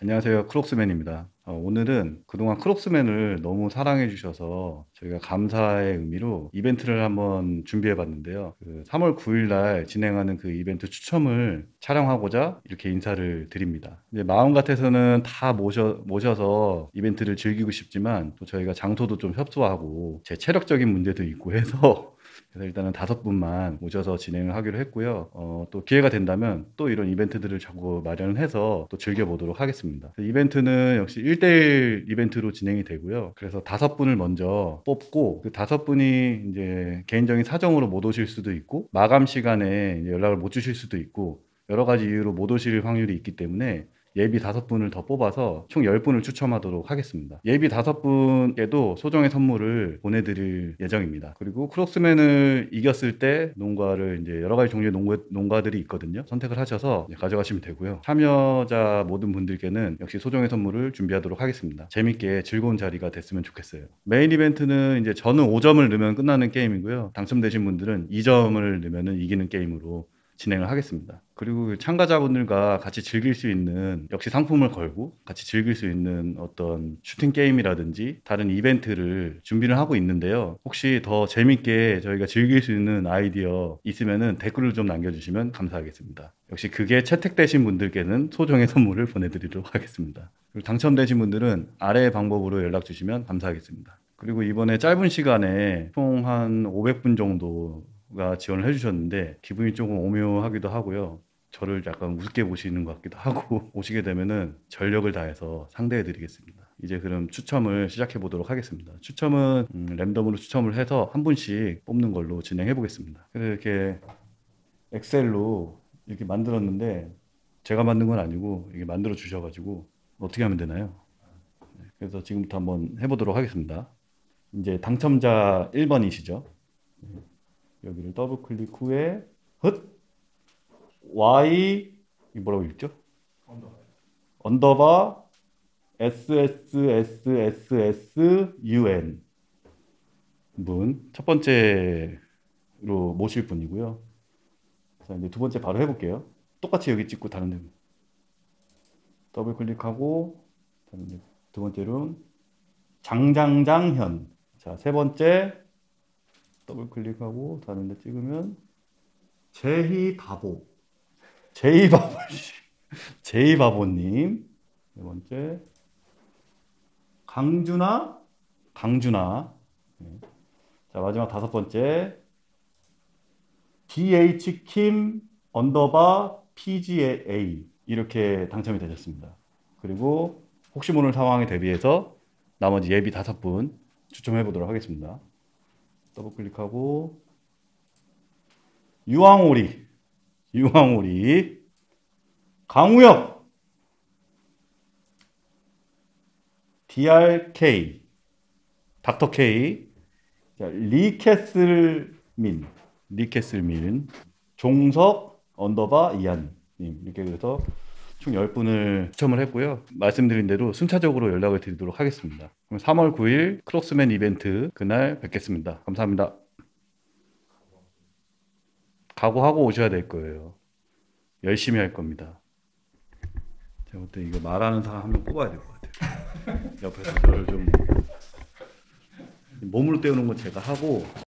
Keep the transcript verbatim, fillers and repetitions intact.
안녕하세요. 크록스맨입니다. 어, 오늘은 그동안 크록스맨을 너무 사랑해 주셔서 저희가 감사의 의미로 이벤트를 한번 준비해 봤는데요. 그 삼월 구일 날 진행하는 그 이벤트 추첨을 촬영하고자 이렇게 인사를 드립니다. 이제 마음 같아서는 다 모셔, 모셔서 이벤트를 즐기고 싶지만 또 저희가 장소도 좀 협소하고 제 체력적인 문제도 있고 해서 그래서 일단은 다섯 분만 모셔서 진행을 하기로 했고요. 어, 또 기회가 된다면 또 이런 이벤트들을 자꾸 마련을 해서 또 즐겨보도록 하겠습니다. 이벤트는 역시 일 대일 이벤트로 진행이 되고요. 그래서 다섯 분을 먼저 뽑고 그 다섯 분이 이제 개인적인 사정으로 못 오실 수도 있고 마감 시간에 이제 연락을 못 주실 수도 있고 여러 가지 이유로 못 오실 확률이 있기 때문에 예비 다섯 분을 더 뽑아서 총 열 분을 추첨하도록 하겠습니다. 예비 다섯 분께도 소정의 선물을 보내드릴 예정입니다. 그리고 크록스맨을 이겼을 때 농가를 이제 여러 가지 종류의 농가, 농가들이 있거든요. 선택을 하셔서 가져가시면 되고요. 참여자 모든 분들께는 역시 소정의 선물을 준비하도록 하겠습니다. 재밌게 즐거운 자리가 됐으면 좋겠어요. 메인 이벤트는 이제 저는 오 점을 넣으면 끝나는 게임이고요. 당첨되신 분들은 이 점을 넣으면 이기는 게임으로 진행을 하겠습니다. 그리고 참가자분들과 같이 즐길 수 있는 역시 상품을 걸고 같이 즐길 수 있는 어떤 슈팅 게임이라든지 다른 이벤트를 준비를 하고 있는데요. 혹시 더 재밌게 저희가 즐길 수 있는 아이디어 있으면은 댓글을 좀 남겨주시면 감사하겠습니다. 역시 그게 채택되신 분들께는 소정의 선물을 보내드리도록 하겠습니다. 그리고 당첨되신 분들은 아래의 방법으로 연락 주시면 감사하겠습니다. 그리고 이번에 짧은 시간에 총 한 오백 분 정도 가 지원을 해주셨는데 기분이 조금 오묘하기도 하고요. 저를 약간 우습게 보시는 것 같기도 하고 오시게 되면은 전력을 다해서 상대해 드리겠습니다. 이제 그럼 추첨을 시작해 보도록 하겠습니다. 추첨은 음, 랜덤으로 추첨을 해서 한 분씩 뽑는 걸로 진행해 보겠습니다. 그래서 이렇게 엑셀로 이렇게 만들었는데 제가 만든 건 아니고 이게 만들어 주셔가지고 어떻게 하면 되나요? 그래서 지금부터 한번 해보도록 하겠습니다. 이제 당첨자 일 번이시죠? 여기를 더블 클릭 후에 헛 Y 이 뭐라고 읽죠? 언더바 에스에스에스에스에스유엔 분 첫 번째로 모실 분이고요. 자 이제 두 번째 바로 해볼게요. 똑같이 여기 찍고 다른 데 더블 클릭하고 두 번째로 장장장현. 자 세 번째 더블 클릭하고 다른 데 찍으면 제희바보 제이바보 제이바보님. 네 번째 강준아 강준아. 네. 자 마지막 다섯 번째 디에이치킴 언더바 피지에이 이렇게 당첨이 되셨습니다. 그리고 혹시 모를 상황에 대비해서 나머지 예비 다섯 분 추첨해 보도록 하겠습니다. 더블 클릭하고 유황오리 유황오리 강우혁 디알케이 닥터 K. 자, 리캐슬민 리캐슬민 종석 언더바 이한님 이렇게 그래서 총 열 분을 추첨을 했고요. 말씀드린 대로 순차적으로 연락을 드리도록 하겠습니다. 그럼 삼월 구일 크록스맨 이벤트 그날 뵙겠습니다. 감사합니다. 각오하고 오셔야 될 거예요. 열심히 할 겁니다. 제가 볼 때 이거 말하는 사람 한 명 뽑아야 될 것 같아요. 옆에서 저를 좀 몸으로 때우는 건 제가 하고